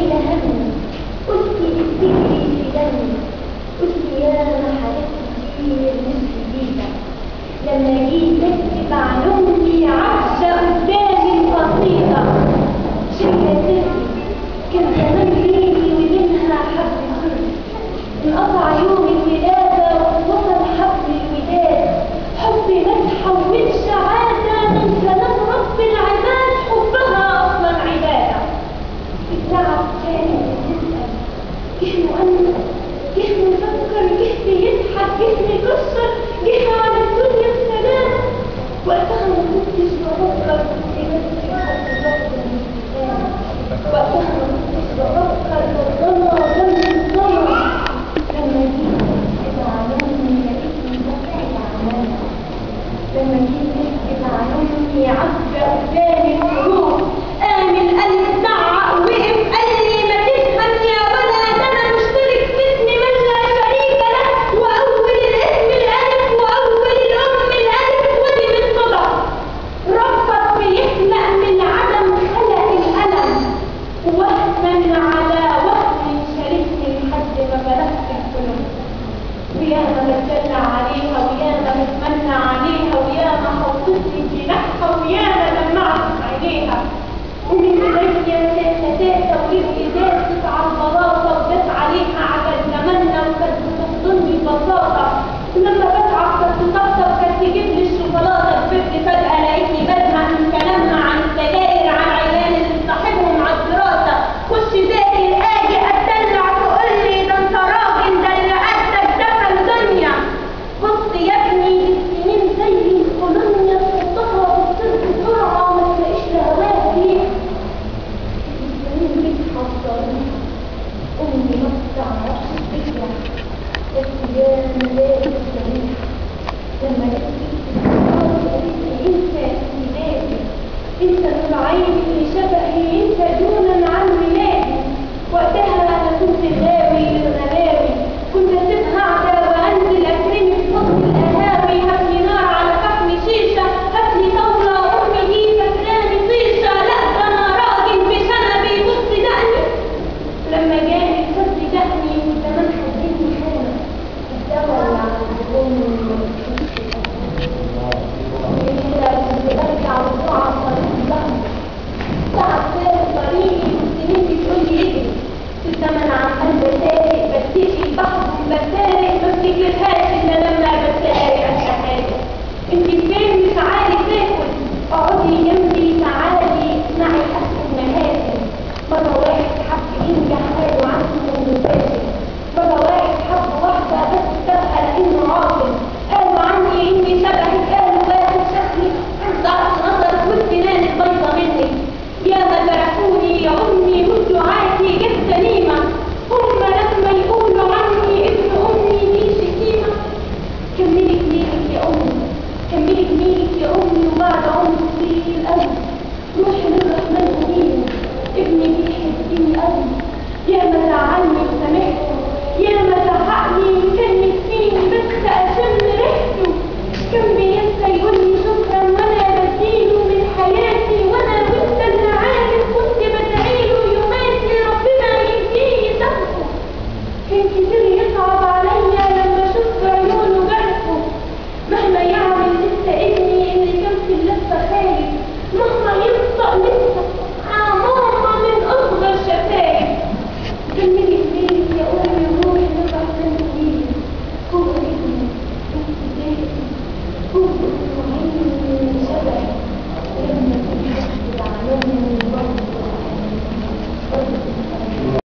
شايلة همي، قلت افتكري في دمي، قلت يا ما حاجات كتير مش جديدة. لما جيت اكتب عن امي عفشة قدامي القصيدة، شايلة سري كان زمان بيني وبينها حبل سر، انقطع يوم الولادة ووصل حبل الوداد. حب ما تحولش عادة من كلام رب العباد، حبها اصلا عبادة. التعب كانت بتسأل، جه مؤنث، جه مفكر، جه بيضحك، جه مكسر، جه على الدنيا بسلام. وقتها ما كنتش بفكر، كنت بس حد ضغط الابتسام. وقتها ما كنتش بفكر بالضنا جنب الضنا. لما جيت اكتب عن امي لقيتني ببعد عنها. لما جيت اكتب عن امي عفة قدامي الحروف، قام القلب زعق وقف قال لي ما تفهم يا ولد، انا مشترك في اسم من لا شريك له، واول الاسم الالف واول الام الالف، ودي من صدق ربك بيخلق من عدم، خلق الالم وهنا على وهن شاركني لحد ما بلغت القلوب. وياما بتدلع عليها، وياما بتمنى عليها، وياما حطتني في جناحها، وياما دمعت في عينيها. ومن بداية تاتا ورزق داست على البلاطة، وداس عليها عجل زماننا، وكانت بتحضني ببساطة. ولما بتعب كانت تطبطب، كانت تجيب لي الشوكولاتة. كبرت فجأة لقيتني بزهق من كلامها عن السجاير، عن عيال اللي بتصاحبهم على الدراسة. خش ذاكر اجي اتدلع، تقول لي ده انت راجل، ده اللي قدك دفن دنيا. بص يا ابني السنين زي الكولونيا، تحطها وتصير بسرعة وما تلاقيش لهواها فيها. السنين بتحضرني، امي ما بتعرفش ترجع، بس يا ملاك السريع. لما لقيت قالت لي انت ميلادي، انت نور عيني اللي شبهي، انت دونا عن ميلادي. وقتها انا كنت غاوي للغلاوي، كنت اسيبها قاعده وانزل اترمي في حضن القهاوي. هاتلي نار على فحم شيشه، هاتلي طاوله امي دي فاكراني طيشه. لا ده انا راجل بشنبي بص دقني. لما جاني الفضل دقني وزمان حددني حاله الدواء اللي عند امي. برجع وقع طريق ظهري، تعب سايق طريقي، والسنين بتقول لي اجري. في الزمن عمال بسارق، بتيجي بحضن بسارق، ما افتكرهاش الا لما بسارق اشياء حاجه. انت فين مش عارف تاكل، اقعدي جنبي تعالي اسمعي اكل المهازل. مره واحد حب ينجح قالوا عنه انه فاشل، مره واحد حب واحده بس سابها لانه عاطل، قالوا عني اني شبهك، قالوا واخد شكلي ضعف نظرك والسنان البيضة منك. يا ما جرحوني يا امي والدعاتي جت سليمه، هم لما يقولوا عني ابن امي دي شتيمه. كملي جميلك يا امي، كملي جميلك يا امي، وبعد عمر طويل قوي روحي للرحمن قوليله ابني بيحبني قوي. يا ما زعلني وسامحته، يا ما زعقني وكان نفسيني بس اشم